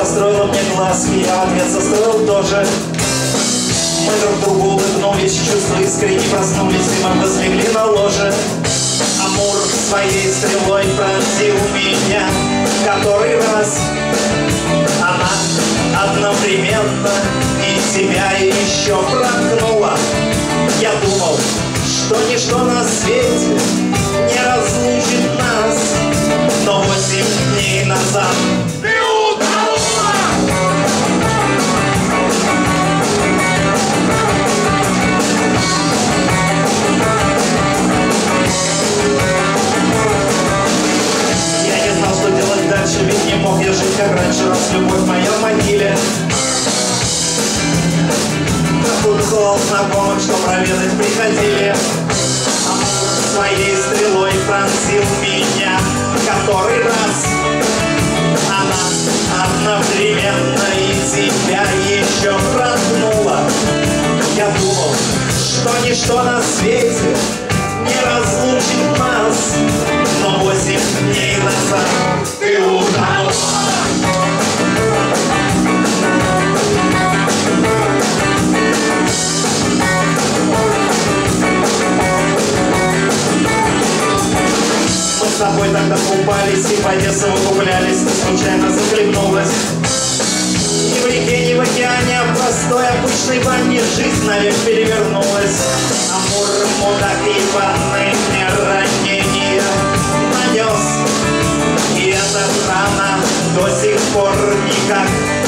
состроила мне глазки, я в ответ состроил тоже. Мы друг другу улыбнулись, чувства искренне проснулись, и мы возлегли на ложе. Амур своей стрелой пронзил меня который раз. Она одновременно и себя еще проткнула. Я думал, что ничто на свете не разлучит нас, но 8 дней назад ты утонула. Я не знал, что делать дальше, ведь не мог я жить как раньше, раз любовь моя в могиле. Напутствовал знакомых, что проведать приходили. Амур своей стрелой пронзил меня который раз. Она одновременно и себя еще проткнула. Я думал, что ничто на свете не разлучит нас, но 8 дней назад ты утонула. Мы с тобой тогда купались и по Одессе выкуплялись, ты случайно захлебнулась. Ни в реке, ни в океане, а в простой обычной ванне жизнь навек перевернулась. Амур, мудак ебаный, мне ранение нанес, и эта рана до сих пор никак